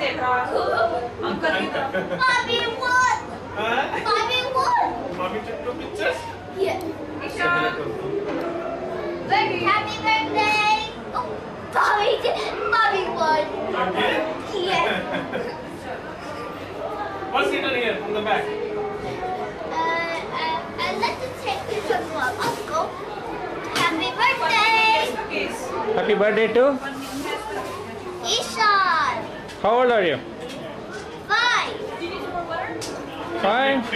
Mommy won! Mommy won! Mommy took 2 pictures? Yeah. Happy birthday! Oh, Mommy won! Okay. Yeah. What's written here on the back? Let's take this one from Uncle. Happy birthday! Happy birthday to? Ishaan! How old are you? 5! 5?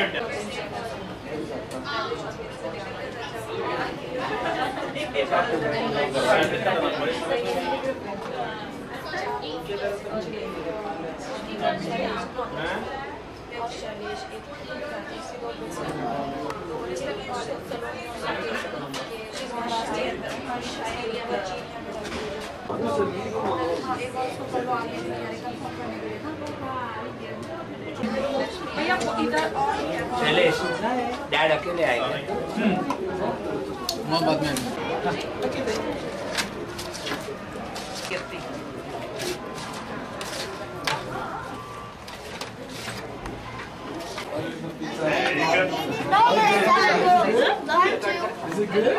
Dad अकेले आएगा बाद में Is it good?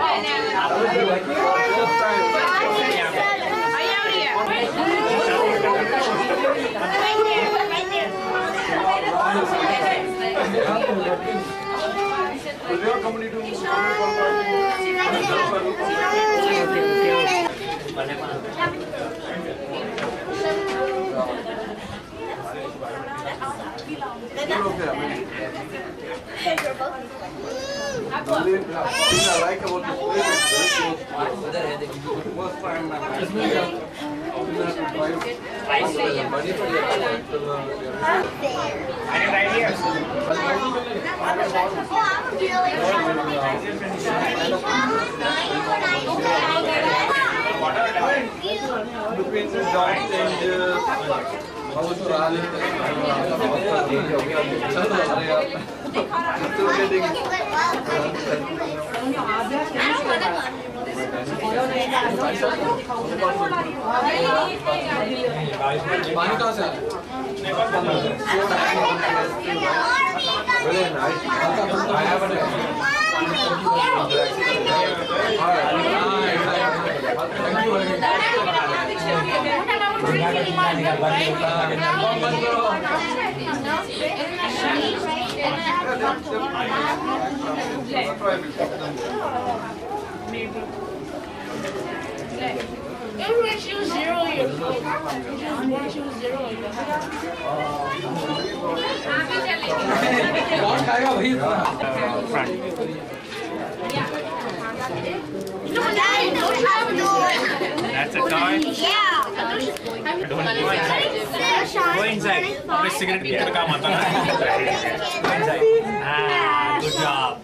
The only thing I like about this place is very close. First time I'm actually have to drive money for between the job changes, house rally, still getting पानी कहाँ से आ रहा है? Very nice. I have a thank you very That's a toy? Yeah. Go inside. Go cigarette picture का मत ना. Go inside. Ah, good job.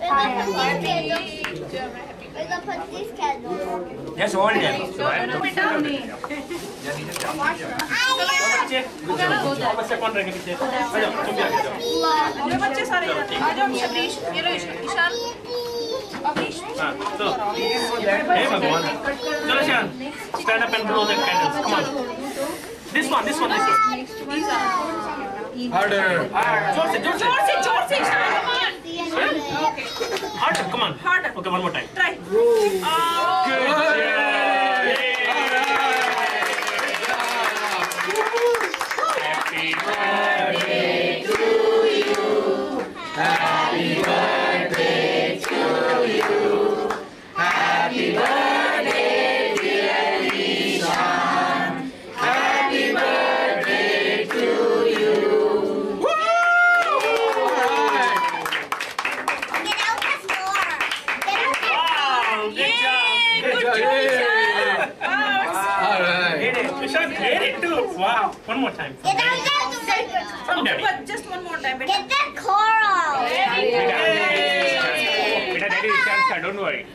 We're gonna put these candles. Yes, hold it. बच्चे कौन रहेंगे पीछे? आ जाओ, तुम भी आ जाओ. ये बच्चे सारे आ जाओ शबरीश ये लो ईशान अभीश हाँ, चलो. हे भगवान. चलो Ishan. Stand up and blow the candles. Come on. This one. harder. जोर से Ishaan Harder, come on. Harder. Okay, one more time. Try Good job. Happy birthday to you. Happy birthday to you. Happy birthday, dear Ishaan. Happy birthday to you. Get out the floor. Wow, good job. Good job. All right. Hit it. Ishaan, hit it too. Wow. One more time. Get out the From daddy. but just one more time बेटा Get that coral. Beta, daddy will chance her. Don't worry.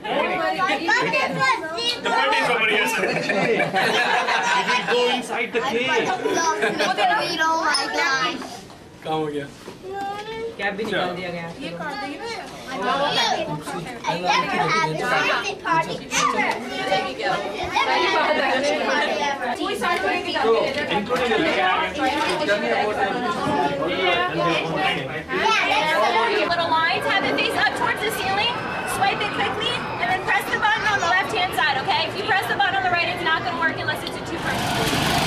The birthday is over here, sir. It will go inside the cake. Oh my gosh. काम हो गया. Cap भी निकाल दिया गया ये कर देगी ना I never had a birthday party ever. Never had a birthday party ever. कोई साथ में So, including the cake. Little lines, have it face up towards the ceiling, swipe it quickly, and then press the button on the left-hand side, okay? If you press the button on the right, it's not going to work unless it's a two-person.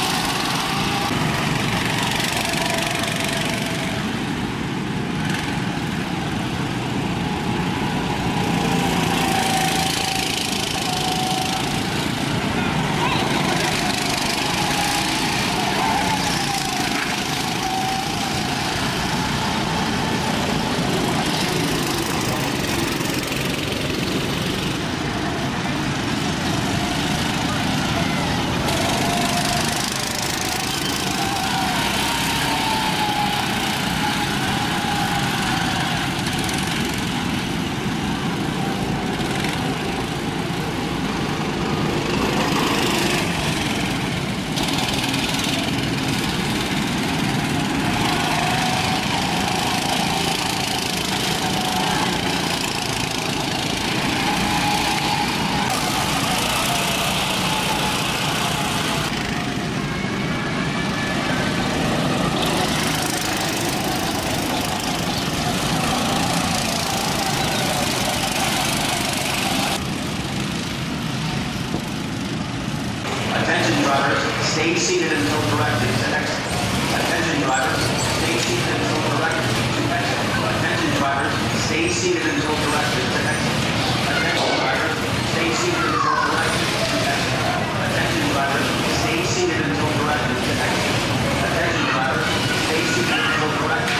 Attention drivers, stay seated until directed to exit. Attention drivers, stay seated until directed to exit. Attention drivers, stay seated until directed to exit. Attention drivers, stay seated until directed to exit. Attention drivers, stay seated until directed to exit. Attention drivers, stay seated until directed.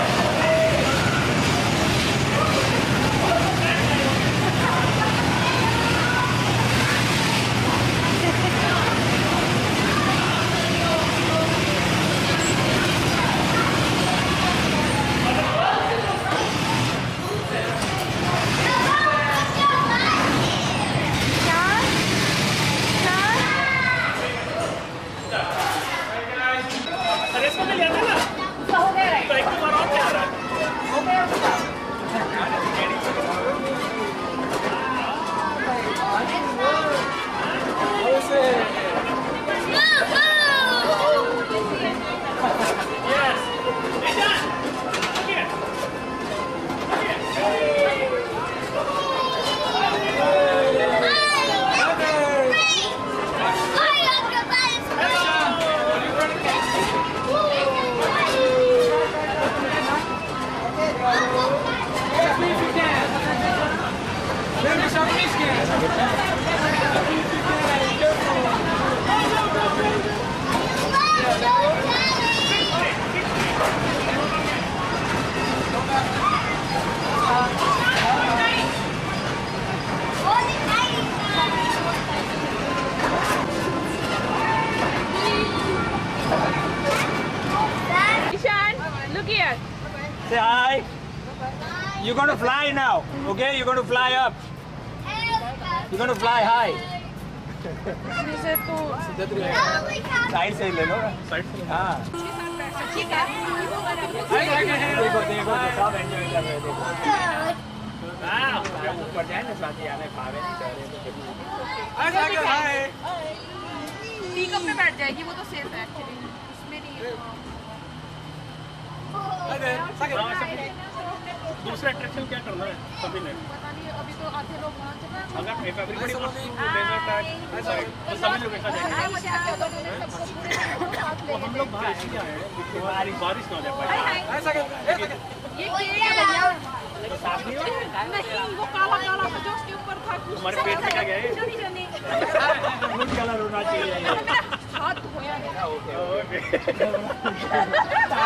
Ishaan, look here. Say hi. You're going to fly now, okay? You're going to fly up. You're going to fly high. Side से ले लो side से हाँ ठीक है देखो देखो सब enjoy कर रहे हैं देखो हाँ जब ऊपर जाए ना साथी आने पावे नहीं हाय पिकअप में बैठ जाएगी वो तो सेफ है एक्चुअली उसमें नहीं है दूसरा अट्रैक्शन क्या करना है सभी ने पता नहीं अभी तो आधे लोग वहाँ चले अगर एवरीबॉडी वांट्स टू डेजर्ट तो सभी लोग ऐसा जाएंगे तो हम लोग बाहर ऐसे क्या है बारिश ना हो जाए ये क्या भैया नहीं वो काला काला जो उसके ऊपर था हमारे पेट में क्या गया है नहीं कलर होना चाहिए हाथ धोया ओके